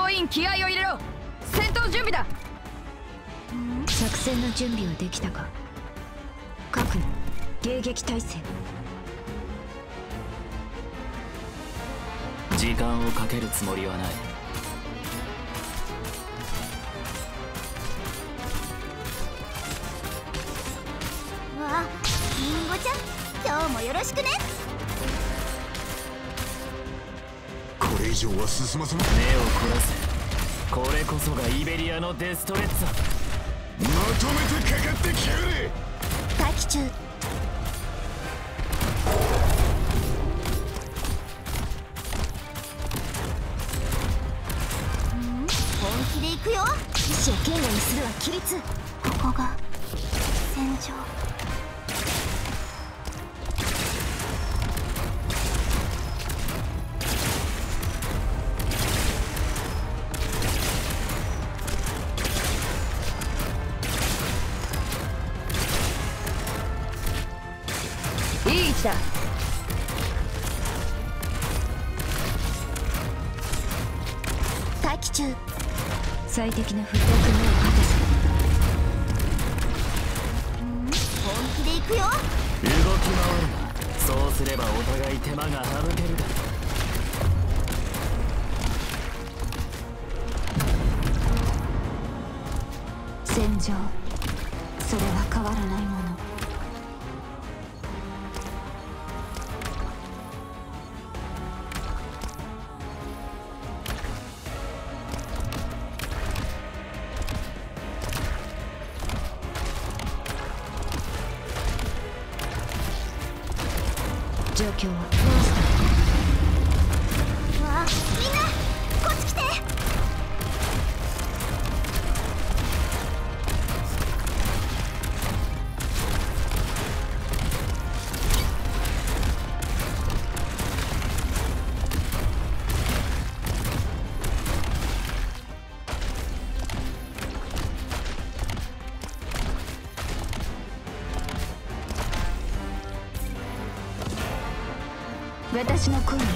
総員気合を入れろ。戦闘準備だ。 作戦の準備はできたか。各迎撃態勢。 時間をかけるつもりはない。 わあ、リンゴちゃん、今日もよろしくね。 これ以上は進ませない。 目を凝らせ。これこそがイベリアのデストレッツァ。 まとめてかかってきやがれ。 待機中。本気で行くよ。 意志を堅固にするは規律。 ここが戦場。 いい位置だ。 待機中。 最適なフット役目を果たす。 本気で行くよ。 動き回るな。そうすればお互い手間が省けるだ。 戦場、それは変わらないもの。状況はどうした？ わあ、みんなこっち来て。 私の声に応える。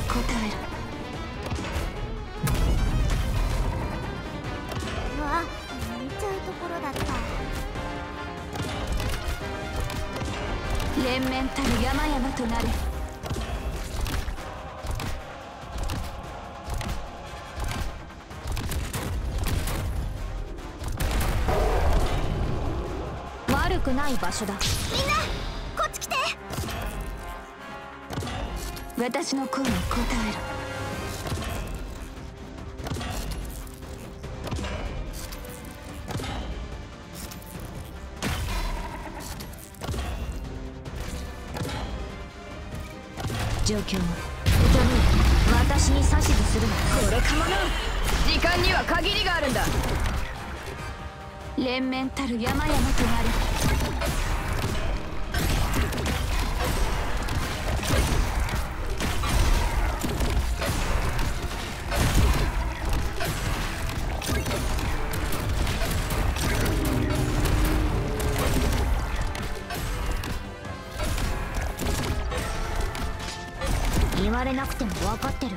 うわあ、見ちゃうところだった。 連綿たる山々となる。悪くない場所だ。 みんなこっち来て。 私の声に応える。状況は私に指図するな。 これかもな。時間には限りがあるんだ。 連綿たる山々となる。言われなくても分かってる。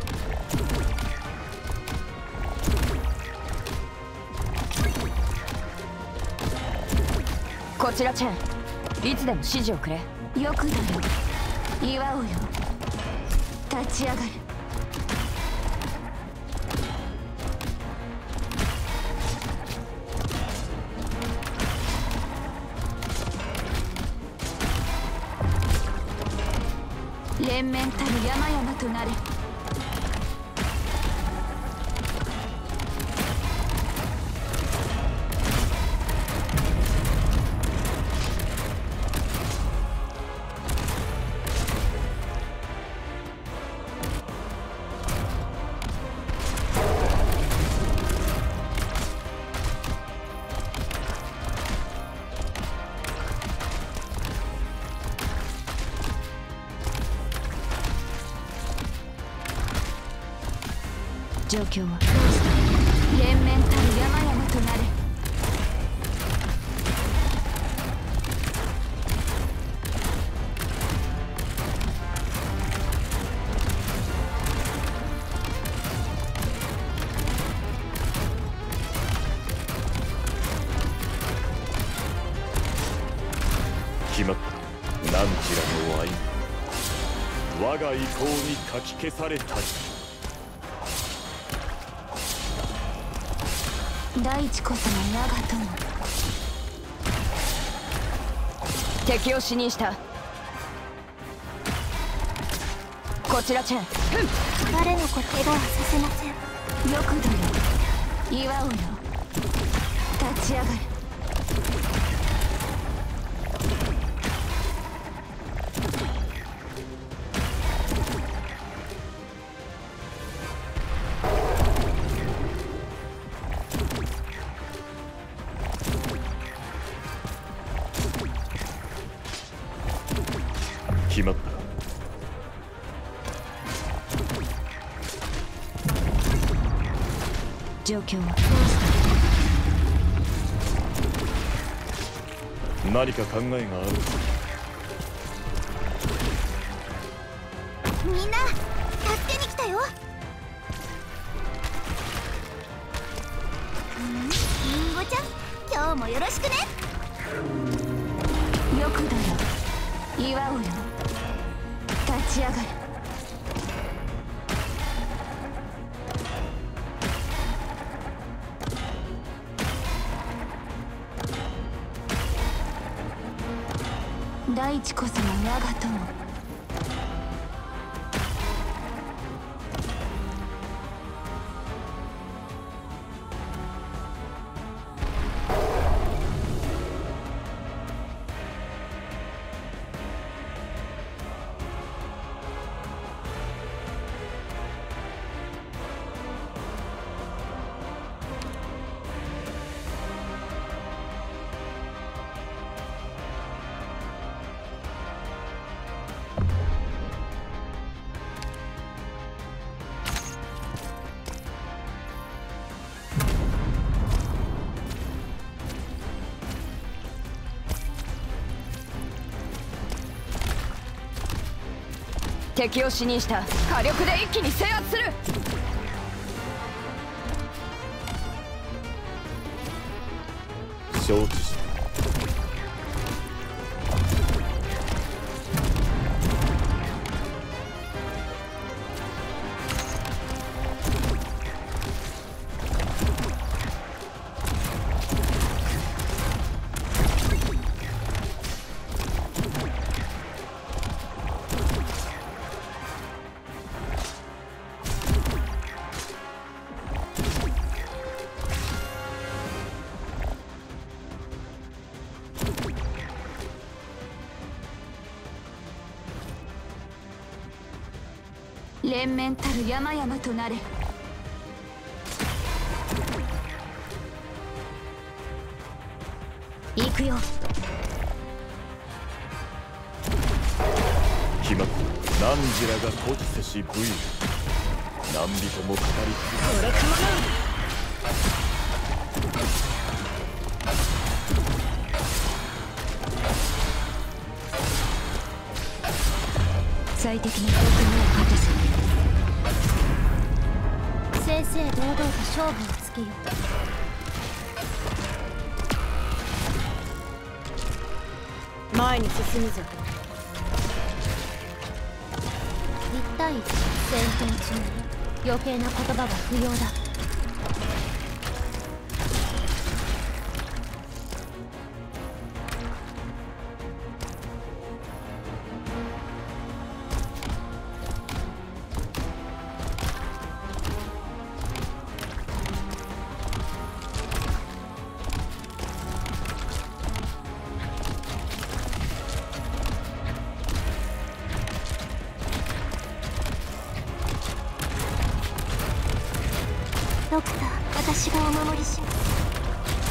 こちらチェン、いつでも指示をくれ。 よくだよ、祝おうよ。立ち上がる。連綿たる山々となれ。状況はどうした？連綿たる山々となれ。 決まった。何ちらの愛我が意向にかき消されたり。 大地こそが我が友。 敵を死認した。こちらチェン。 彼の子怪我はさせません。 よくだよ祝うよ。立ち上がる。 決まった。 状況は何か考えがある。 みんな助けに来たよ。リンゴちゃん、今日もよろしくね。 よくだよ祝うよ。立ち上がる。大地こそが我が友。 敵を死認した。火力で一気に制圧する。 承知した。 連綿たる山々となれ。行くよ。 決まった。何時らが孤児せし武勇。何人も語りこれかもな。 最適な局面を果たす。 正々堂々と勝負をつけよう。 前に進むぞ。 1対1戦闘中、余計な言葉は不要だ。ドクター、私がお守りします。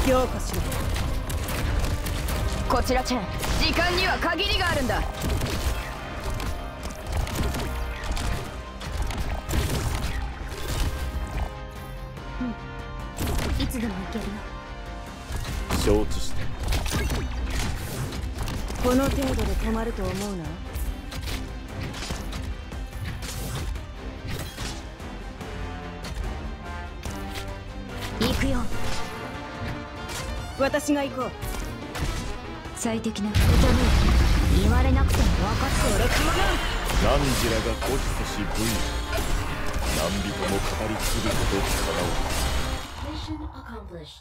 強化しろ。こちらチェン。時間には限りがあるんだ。 いつでも行けるよ。 承知した。 この程度で止まると思うな。 行くよ。 私が行こう。 最適な言われなくても分かっておれ。 何時らが孤児せし武勇、何人も語り継ぐことかなう。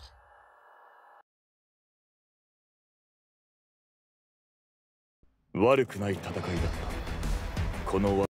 悪くない戦いだった。この